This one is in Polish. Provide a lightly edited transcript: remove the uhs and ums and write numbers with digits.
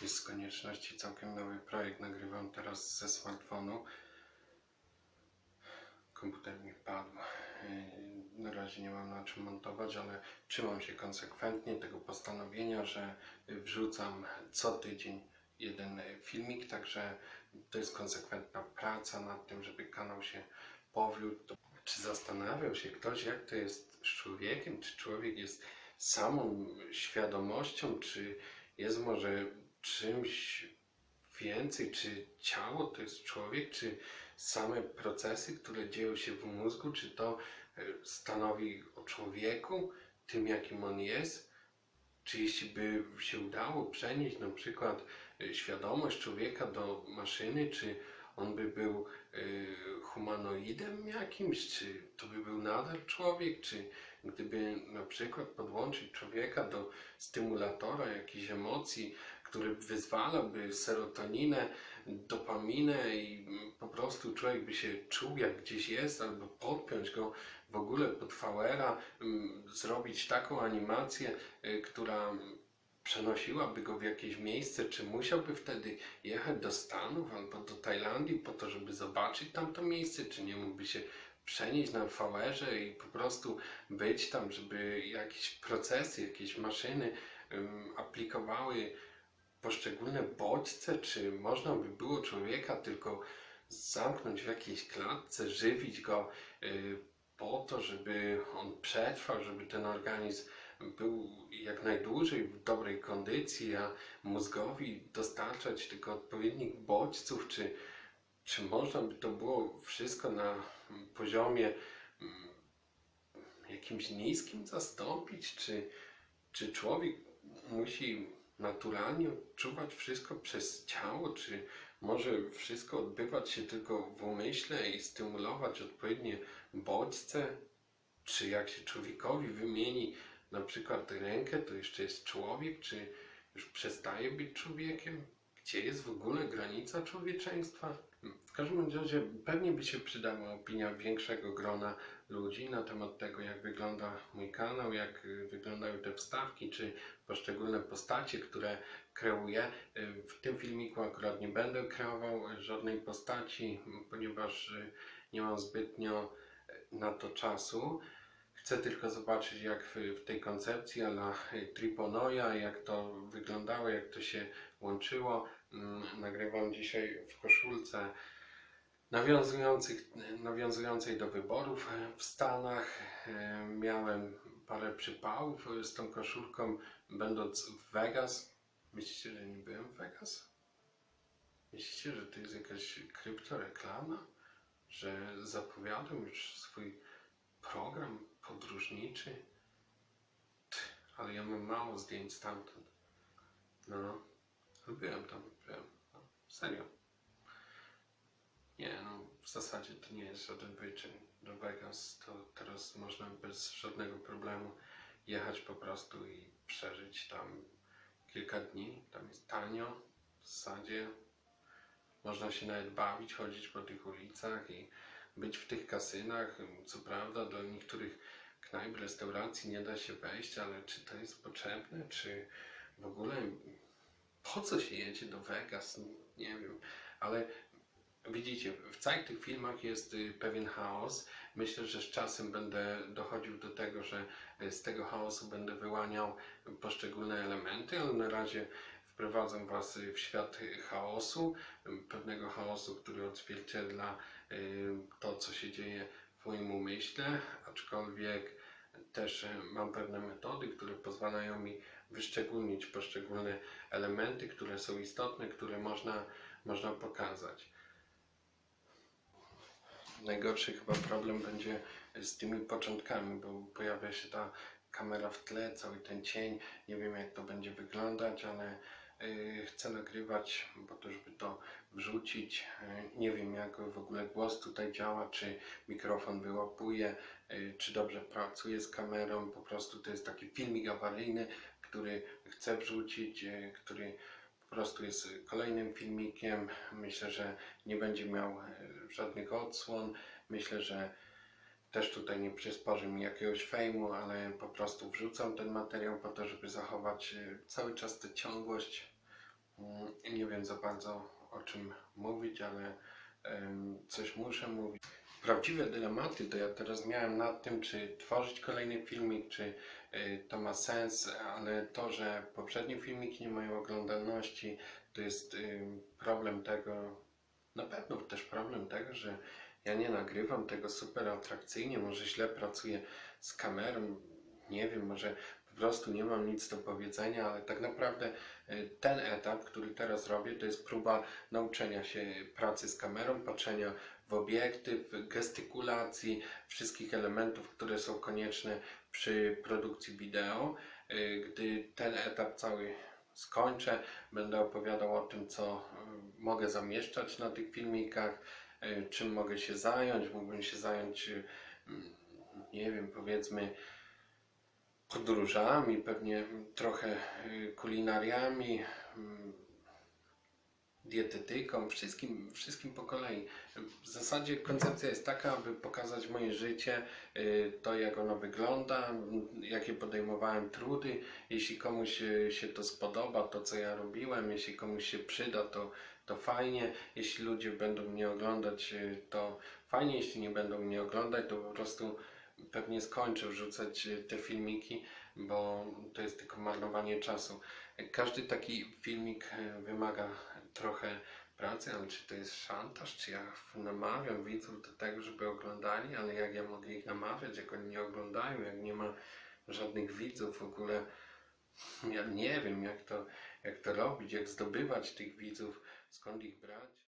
Taki z konieczności całkiem nowy projekt nagrywam teraz ze smartfonu. Komputer mi padł. Na razie nie mam na czym montować, ale trzymam się konsekwentnie tego postanowienia, że wrzucam co tydzień jeden filmik, także to jest konsekwentna praca nad tym, żeby kanał się powiódł. Czy zastanawiał się ktoś, jak to jest z człowiekiem? Czy człowiek jest samą świadomością, czy jest może czymś więcej? Czy ciało to jest człowiek, czy same procesy, które dzieją się w mózgu, czy to stanowi o człowieku, tym jakim on jest? Czy jeśli by się udało przenieść na przykład świadomość człowieka do maszyny, czy on by był humanoidem jakimś, czy to by był nadal człowiek, czy gdyby na przykład podłączyć człowieka do stymulatora jakichś emocji, który wyzwalałby serotoninę, dopaminę i po prostu człowiek by się czuł jak gdzieś jest, albo podpiąć go w ogóle pod VR-a, zrobić taką animację, która przenosiłaby go w jakieś miejsce, czy musiałby wtedy jechać do Stanów albo do Tajlandii po to, żeby zobaczyć tamto miejsce, czy nie mógłby się przenieść na VR-ze i po prostu być tam, żeby jakieś procesy, jakieś maszyny aplikowały poszczególne bodźce, czy można by było człowieka tylko zamknąć w jakiejś klatce, żywić go po to, żeby on przetrwał, żeby ten organizm był jak najdłużej w dobrej kondycji, a mózgowi dostarczać tylko odpowiednich bodźców, czy można by to było wszystko na poziomie jakimś niskim zastąpić, czy człowiek musi naturalnie odczuwać wszystko przez ciało, czy może wszystko odbywać się tylko w umyśle i stymulować odpowiednie bodźce, czy jak się człowiekowi wymieni na przykład rękę, to jeszcze jest człowiek, czy już przestaje być człowiekiem? Gdzie jest w ogóle granica człowieczeństwa? W każdym razie pewnie by się przydała opinia większego grona ludzi na temat tego, jak wygląda mój kanał, jak wyglądają te wstawki, czy poszczególne postacie, które kreuję. W tym filmiku akurat nie będę kreował żadnej postaci, ponieważ nie mam zbytnio na to czasu. Chcę tylko zobaczyć, jak w tej koncepcji a la Triponoja, jak to wyglądało, jak to się łączyło. Nagrywam dzisiaj w koszulce nawiązującej do wyborów w Stanach. Miałem parę przypałów z tą koszulką, będąc w Vegas. Myślicie, że nie byłem w Vegas? Myślicie, że to jest jakaś kryptoreklama? Że zapowiadam już swój program podróżniczy? Ale ja mam mało zdjęć stamtąd. No, byłem tam, byłem. No, serio. Nie, no w zasadzie to nie jest żaden wyczyn. Do Vegas to teraz można bez żadnego problemu jechać po prostu i przeżyć tam kilka dni. Tam jest tanio, w zasadzie można się nawet bawić, chodzić po tych ulicach i być w tych kasynach. Co prawda do niektórych knajp, restauracji nie da się wejść, ale czy to jest potrzebne? Czy w ogóle po co się jedzie do Vegas? Nie wiem, ale widzicie, w całych tych filmach jest pewien chaos. Myślę, że z czasem będę dochodził do tego, że z tego chaosu będę wyłaniał poszczególne elementy, ale na razie wprowadzam Was w świat chaosu, pewnego chaosu, który odzwierciedla to, co się dzieje w moim umyśle, aczkolwiek też mam pewne metody, które pozwalają mi wyszczególnić poszczególne elementy, które są istotne, które można pokazać. Najgorszy chyba problem będzie z tymi początkami, bo pojawia się ta kamera w tle, cały ten cień. Nie wiem, jak to będzie wyglądać, ale chcę nagrywać po to, żeby to wrzucić. Nie wiem, jak w ogóle głos tutaj działa, czy mikrofon wyłapuje, czy dobrze pracuje z kamerą. Po prostu to jest taki filmik awaryjny, który chcę wrzucić, który po prostu jest kolejnym filmikiem. Myślę, że nie będzie miał żadnych odsłon. Myślę, że też tutaj nie przysporzy mi jakiegoś fejmu, ale po prostu wrzucam ten materiał po to, żeby zachować cały czas tę ciągłość. Nie wiem za bardzo o czym mówić, ale coś muszę mówić. Prawdziwe dylematy to ja teraz miałem nad tym, czy tworzyć kolejny filmik, czy to ma sens, ale to, że poprzednie filmiki nie mają oglądalności, to jest problem tego, na pewno też problem tego, że ja nie nagrywam tego super atrakcyjnie, może źle pracuję z kamerą, nie wiem, może po prostu nie mam nic do powiedzenia, ale tak naprawdę ten etap, który teraz robię, to jest próba nauczenia się pracy z kamerą, patrzenia w obiektyw, gestykulacji, wszystkich elementów, które są konieczne przy produkcji wideo. Gdy ten etap cały skończę, będę opowiadał o tym, co mogę zamieszczać na tych filmikach, czym mogę się zająć. Mógłbym się zająć, nie wiem, powiedzmy podróżami, pewnie trochę kulinariami, dietetyką, wszystkim po kolei. W zasadzie koncepcja jest taka, aby pokazać moje życie, to jak ono wygląda, jakie podejmowałem trudy. Jeśli komuś się to spodoba, to co ja robiłem, jeśli komuś się przyda, to fajnie. Jeśli ludzie będą mnie oglądać, to fajnie. Jeśli nie będą mnie oglądać, to po prostu pewnie skończę wrzucać te filmiki, bo to jest tylko marnowanie czasu. Każdy taki filmik wymaga trochę pracy, ale czy to jest szantaż, czy ja namawiam widzów do tego, żeby oglądali, ale jak ja mogę ich namawiać, jak oni nie oglądają, jak nie ma żadnych widzów w ogóle, ja nie wiem jak to robić, jak zdobywać tych widzów, skąd ich brać.